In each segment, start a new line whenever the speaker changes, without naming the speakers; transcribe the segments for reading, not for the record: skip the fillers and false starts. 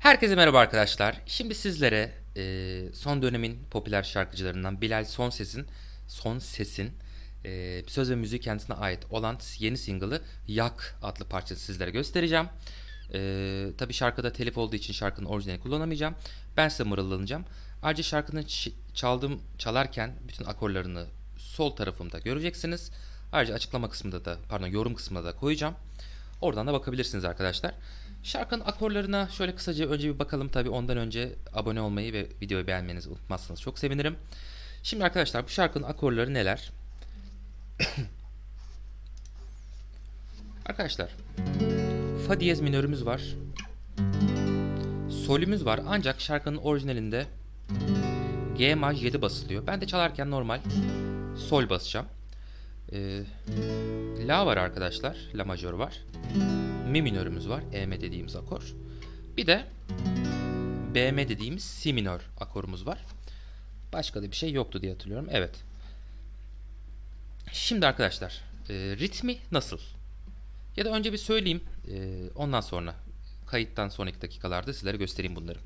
Herkese merhaba arkadaşlar. Şimdi sizlere son dönemin popüler şarkıcılarından Bilal Son Ses'in söz ve müziği kendisine ait olan yeni single'ı Yak adlı parçası sizlere göstereceğim. Tabi şarkıda telif olduğu için şarkının orijinalini kullanamayacağım. Ben size mırıldanacağım. Ayrıca şarkının çalarken bütün akorlarını sol tarafımda göreceksiniz. Ayrıca yorum kısmında da koyacağım. Oradan da bakabilirsiniz arkadaşlar. Şarkının akorlarına şöyle kısaca önce bir bakalım. Tabi ondan önce abone olmayı ve videoyu beğenmenizi unutmazsanız çok sevinirim. Şimdi arkadaşlar bu şarkının akorları neler? Arkadaşlar Fa diyez minörümüz var. Solümüz var ancak şarkının orijinalinde G maj 7 basılıyor. Ben de çalarken normal sol basacağım. La var arkadaşlar. La majör var. Mi minörümüz var. EM dediğimiz akor. Bir de BM dediğimiz Si minör akorumuz var. Başka da bir şey yoktu diye hatırlıyorum. Evet. Şimdi arkadaşlar ritmi nasıl? Ya da önce bir söyleyeyim. Ondan sonra kayıttan sonraki dakikalarda sizlere göstereyim bunları.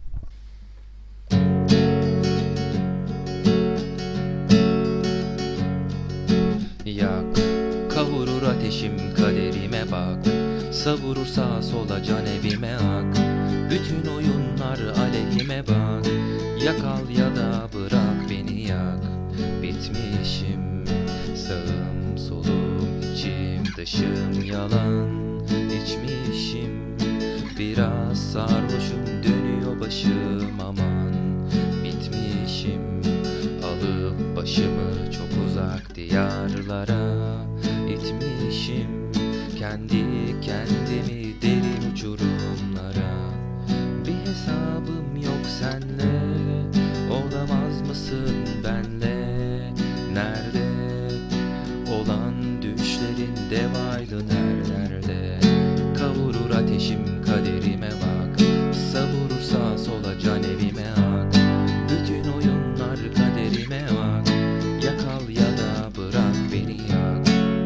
Yak, kavurur ateşim kaderime bak. Savurur sağa sola can evime ak. Bütün oyunlar aleyhime bak. Yak al ya da bırak beni yak. Bitmişim sağım solum içim dışım yalan. İçmişim biraz sarhoşum dönüyor başım aman. Bitmişim alıp başımı çok uzak diyarlara itmişim. Kendi kendimi derin uçurumlara. Bir hesabım yok senle. Olamaz mısın benle? Nerede olan düşlerin devaylı nerede? Kavurur ateşim kaderime bak. Savurur sağa sola can evime ak. Bütün oyunlar kaderime bak. Yakal ya da bırak beni yak.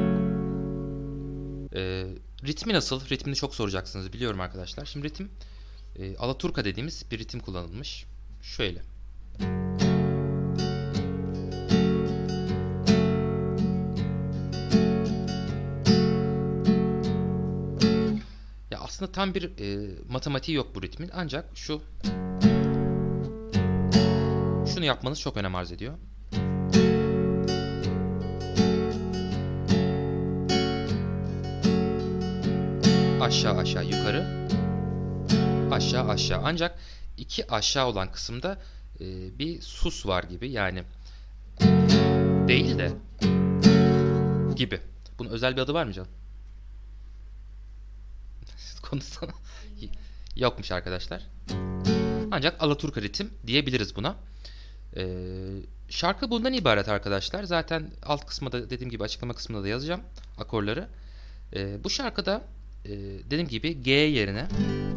Ritmi nasıl? Ritmini çok soracaksınız biliyorum arkadaşlar. Şimdi ritim alaturka dediğimiz bir ritim kullanılmış. Şöyle. Ya aslında tam bir matematiği yok bu ritmin. Ancak şunu yapmanız çok önem arz ediyor. Aşağı aşağı yukarı. Aşağı aşağı. Ancak iki aşağı olan kısımda bir sus var gibi. Yani değil de gibi. Bunun özel bir adı var mı canım? Konuşsana. Yokmuş arkadaşlar. Ancak alaturka ritim diyebiliriz buna. Şarkı bundan ibaret arkadaşlar. Zaten alt kısmında dediğim gibi açıklama kısmında da yazacağım akorları. Bu şarkıda dediğim gibi G yerine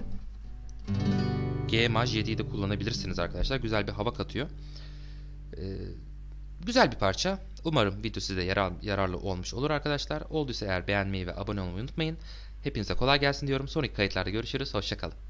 G maj 7'yi de kullanabilirsiniz arkadaşlar. Güzel bir hava katıyor. Güzel bir parça. Umarım video size yararlı olmuş olur arkadaşlar. Olduysa eğer beğenmeyi ve abone olmayı unutmayın. Hepinize kolay gelsin diyorum. Sonraki kayıtlarda görüşürüz. Hoşça kalın.